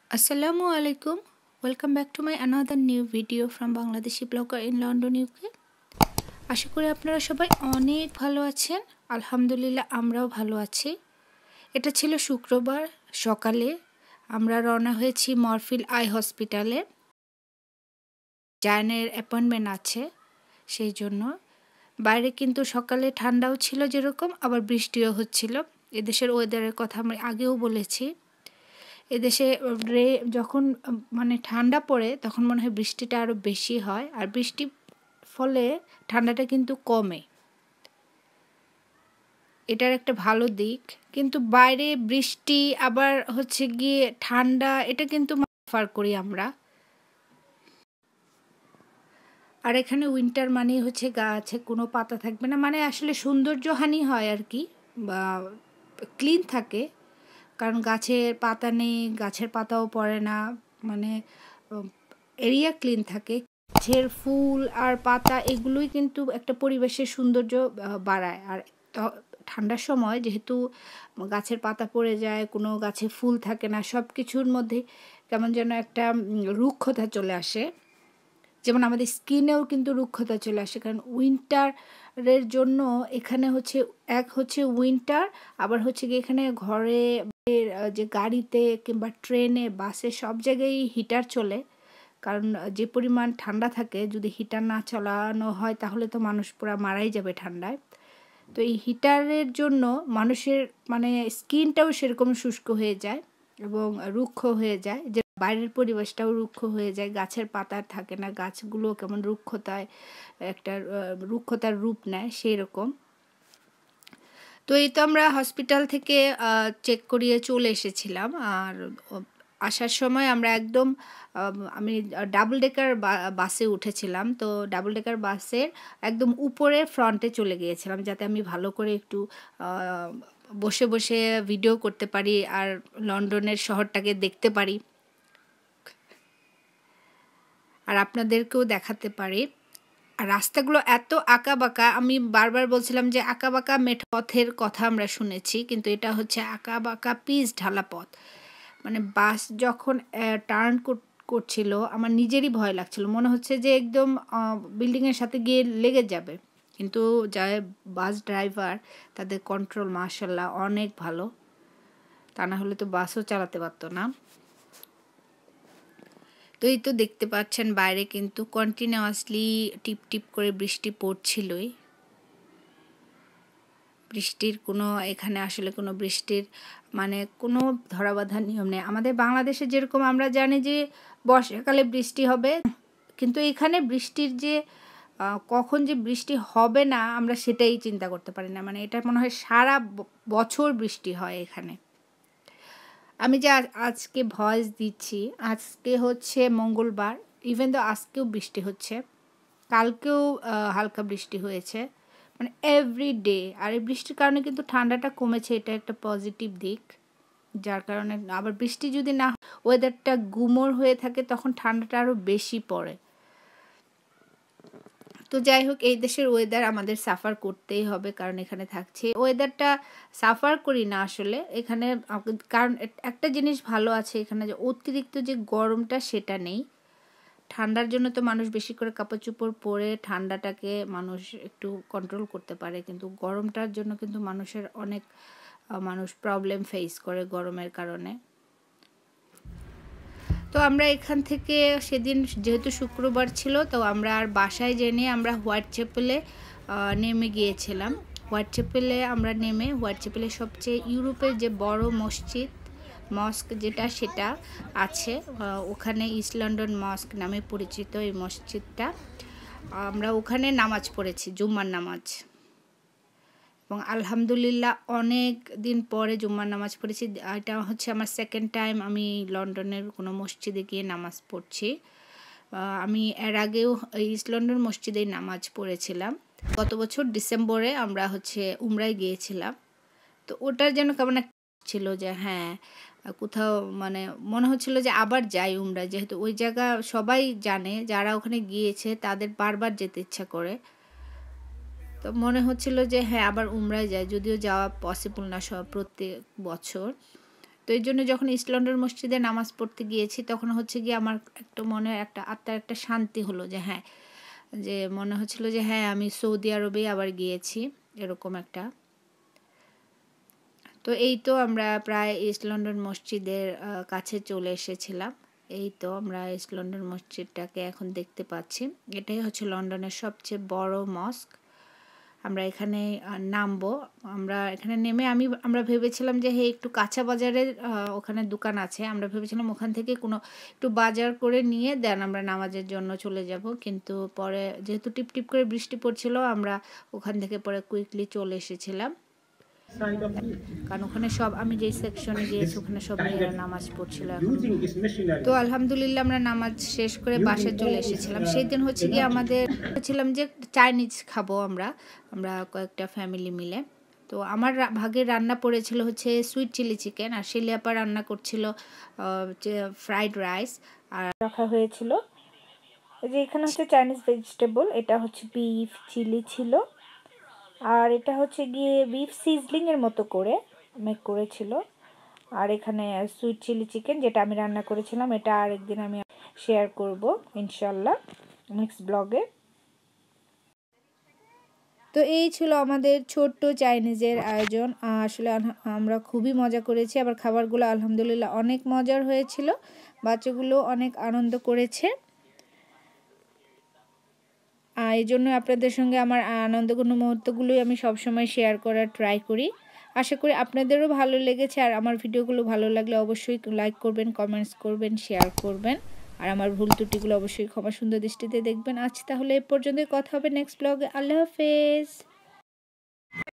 Assalamu alaikum. Welcome back to my another new video from Bangladeshi blogger in London, UK. আশা করি আপনারা সবাই অনেক ভালো আছেন। আলহামদুলিল্লাহ আমরাও ভালো আছি। এটা ছিল শুক্রবার সকালে আমরা রওনা হয়েছি মরফিল আই হসপিটালে। জায়নের অ্যাপয়েন্টমেন্ট আছে সেই জন্য। বাইরে কিন্তু সকালে ঠান্ডাও ছিল যেরকম আবার বৃষ্টিও হচ্ছিল। এদেশের ওয়েদারের কথা আমি আগেও বলেছি। এদেশে যখন ঠান্ডা পড়ে তখন মনে হয় বৃষ্টিটা আরও বেশি হয় আর বৃষ্টির ফলে ঠান্ডাটা কিন্তু কমে, এটার একটা ভালো দিক। কিন্তু বাইরে বৃষ্টি আবার হচ্ছে গিয়ে ঠান্ডা, এটা কিন্তু ফার করি আমরা। আর এখানে উইন্টার মানে হচ্ছে গাছে কোনো পাতা থাকবে না, মানে আসলে সৌন্দর্যহানি হয় আর কি, বা ক্লিন থাকে কারণ গাছের পাতা নেই, গাছের পাতাও পড়ে না, মানে এরিয়া ক্লিন থাকে। গাছের ফুল আর পাতা এগুলোই কিন্তু একটা পরিবেশের সৌন্দর্য বাড়ায়। আর ঠান্ডার সময় যেহেতু গাছের পাতা পড়ে যায়, কোনো গাছে ফুল থাকে না, সব কিছুর মধ্যে কেমন যেন একটা রুক্ষতা চলে আসে। যেমন আমাদের স্কিনেও কিন্তু রুক্ষতা চলে আসে, কারণ উইন্টারের জন্য এখানে হচ্ছে উইন্টার, আবার হচ্ছে কি এখানে ঘরে যে গাড়িতে কিংবা ট্রেনে বাসে সব জায়গায় হিটার চলে, কারণ যে পরিমাণ ঠান্ডা থাকে যদি হিটার না চালানো হয় তাহলে তো মানুষ পুরো মারাই যাবে ঠান্ডায়। তো এই হিটারের জন্য মানুষের স্কিনটাও সেরকম শুষ্ক হয়ে যায় এবং রুক্ষ হয়ে যায়, যে বাইরের পরিবেশটাও রুক্ষ হয়ে যায়, গাছের পাতা থাকে না, গাছগুলো কেমন রুক্ষতার রূপ নেয় সেই রকম। তো এই তো আমরা হসপিটাল থেকে চেক করিয়ে চলে এসেছিলাম। আর আসার সময় আমরা আমি ডাবল ডেকার বাসে উঠেছিলাম। তো ডাবল ডেকার বাসের একদম উপরে ফ্রন্টে চলে গিয়েছিলাম, যাতে আমি ভালো করে একটু বসে বসে ভিডিও করতে পারি আর লন্ডনের শহরটাকে দেখতে পারি আর আপনাদেরকেও দেখাতে পারি। আর রাস্তাগুলো এত আঁকাবাঁকা, আমি বারবার বলছিলাম যে আঁকাবাঁকা মেঠো পথের কথা আমরা শুনেছি, কিন্তু এটা হচ্ছে আঁকাবাঁকা পিচ ঢালা পথ। মানে বাস যখন টার্ন করছিল আমার নিজেরই ভয় লাগছিল, মনে হচ্ছে যে একদম বিল্ডিংয়ের সাথে গিয়ে লেগে যাবে। কিন্তু বাস ড্রাইভার, তাদের কন্ট্রোল মাশাআল্লাহ অনেক ভালো, তা না হলে তো বাসও চালাতে পারতো না। তো এই তো দেখতে পাচ্ছেন বাইরে কিন্তু কন্টিনিউয়াসলি টিপ টিপ করে বৃষ্টি পড়ছিলই। বৃষ্টির এখানে আসলে কোনো বৃষ্টির কোনো ধরাবাঁধা নিয়ম নেই। আমাদের বাংলাদেশে যেরকম আমরা জানি যে বর্ষাকালে বৃষ্টি হবে, কিন্তু এখানে বৃষ্টির যে কখন যে বৃষ্টি হবে না আমরা সেটাই চিন্তা করতে পারি না। এটা মনে হয় সারা বছর বৃষ্টি হয় এখানে। আমি যে আজকে ভয়েস দিচ্ছি, আজকে হচ্ছে মঙ্গলবার, ইভেন তো আজকেও বৃষ্টি হচ্ছে, কালকেও হালকা বৃষ্টি হয়েছে, এভরিডে। আর এই বৃষ্টির কারণে কিন্তু ঠান্ডাটা কমেছে, এটা একটা পজিটিভ দিক। যার কারণে আবার বৃষ্টি যদি না, ওয়েদারটা গুমোর হয়ে থাকে তখন ঠান্ডাটা আরও বেশি পড়ে। তো যাই হোক, এই দেশের ওয়েদার আমাদের সাফার করতেই হবে, কারণ এখানে থাকছে। ওয়েদারটা সাফার করি না আসলে এখানে, কারণ একটা জিনিস ভালো আছে এখানে, যে অতিরিক্ত যে গরমটা সেটা নেই। ঠান্ডার জন্য তো মানুষ বেশি করে কাপড় চোপড় পরে ঠান্ডাটাকে মানুষ একটু কন্ট্রোল করতে পারে, কিন্তু গরমটার জন্য কিন্তু মানুষ প্রবলেম ফেস করে গরমের কারণে। তো আমরা এখান থেকে সেদিন যেহেতু শুক্রবার ছিল, তো আমরা আর বাসায় জেনে আমরা হোয়াইট চ্যাপেলে নেমে গিয়েছিলাম। হোয়াইট চ্যাপেলে আমরা নেমে হোয়াইট চ্যাপেলের সবচেয়ে ইউরোপের যে বড় মস্ক সেটা আছে ওখানে, ইস্ট লন্ডন মস্ক নামে পরিচিত এই মসজিদটা। আমরা ওখানে নামাজ পড়েছি, জুম্মার নামাজ, এবং আলহামদুলিল্লাহ অনেক দিন পরে জুম্মার নামাজ পড়েছি। এটা হচ্ছে আমার সেকেন্ড টাইম আমি লন্ডনের কোনো মসজিদে গিয়ে নামাজ পড়ছি। আমি এর আগেও ইস্ট লন্ডন মসজিদেই নামাজ পড়েছিলাম। গত বছর ডিসেম্বরে আমরা উমরায় গিয়েছিলাম। তো ওটার যেন কেমন ছিল যে হ্যাঁ কোথাও মনে হচ্ছিল যে আবার যাই উমরা, যেহেতু ওই জায়গা সবাই জানে, যারা ওখানে গিয়েছে তাদের বারবার যেতে ইচ্ছা করে। তো মনে হচ্ছিল যে হ্যাঁ আবার উমরায় যাই, যদিও যাওয়া পসিবল না প্রত্যেক বছর। তো এই জন্য যখন ইস্ট লন্ডন মসজিদে নামাজ পড়তে গিয়েছি তখন হচ্ছে গিয়ে আমার একটু মনে একটা আত্মার একটা শান্তি হলো যে হ্যাঁ, যে মনে হচ্ছিল যে হ্যাঁ আমি সৌদি আরবে আবার গিয়েছি, এরকম একটা। তো এই তো আমরা প্রায় ইস্ট লন্ডন মসজিদের কাছে চলে এসেছিলাম। এই তো আমরা ইস্ট লন্ডন মসজিদটাকে এখন দেখতে পাচ্ছি। এটাই হচ্ছে লন্ডনের সবচেয়ে বড় মস্ক। আমরা এখানে নামবো। আমরা এখানে নেমে আমরা ভেবেছিলাম যে হে একটু কাঁচা বাজারের ওখানে দোকান আছে, আমরা ভেবেছিলাম ওখান থেকে কোনো একটু বাজার করে নিয়ে দেন আমরা নামাজের জন্য চলে যাব। কিন্তু পরে যেহেতু টিপটিপ করে বৃষ্টি পড়ছিল আমরা ওখান থেকে পরে কুইকলি চলে এসেছিলাম, কারণ ওখানে সব আমি যেই সেকশনে গিয়েছি ওখানে সব মেয়েরা নামাজ পড়ছিল এখন। তো আলহামদুলিল্লাহ আমরা নামাজ শেষ করে বাসায় চলে এসেছিলাম। সেই দিন হচ্ছে গিয়ে আমাদের ছিলাম যে চাইনিজ খাবো আমরা কয়েকটা ফ্যামিলি মিলে। তো আমার ভাগে রান্না পড়েছিল হচ্ছে সুইট চিলি চিকেন, আর শিলিয়াপা রান্না করছিল ফ্রাইড রাইস, আর রাখা হয়েছিল যে এখানে হচ্ছে চাইনিজ ভেজিটেবল, এটা হচ্ছে বিফ চিলি ছিল, আর এটা হচ্ছে গিয়ে বিফ সিজলিংয়ের মতো করে মেক করেছিল। আর এখানে সুইট চিলি চিকেন যেটা আমি রান্না করেছিলাম, এটা আরেকদিন আমি শেয়ার করব ইনশাল্লাহ নেক্সট ব্লগে। তো এই ছিল আমাদের ছোট্ট চাইনিজের আয়োজন। আসলে আমরা খুবই মজা করেছি, আবার খাবারগুলো আলহামদুলিল্লাহ অনেক মজার হয়েছিল, বাচ্চাগুলো অনেক আনন্দ করেছে। এই জন্য আপনাদের সঙ্গে আমার আনন্দঘন মুহূর্তগুলোই আমি সবসময় শেয়ার করার ট্রাই করি। আশা করি আপনাদেরও ভালো লেগেছে, আর আমার ভিডিওগুলো ভালো লাগলে অবশ্যই লাইক করবেন, কমেন্টস করবেন, শেয়ার করবেন, আর আমার ভুল ত্রুটিগুলো অবশ্যই ক্ষমা সুন্দর দৃষ্টিতে দেখবেন। আজ তাহলে এ পর্যন্তই, কথা হবে নেক্সট ব্লগে। আল্লাহ হাফেজ।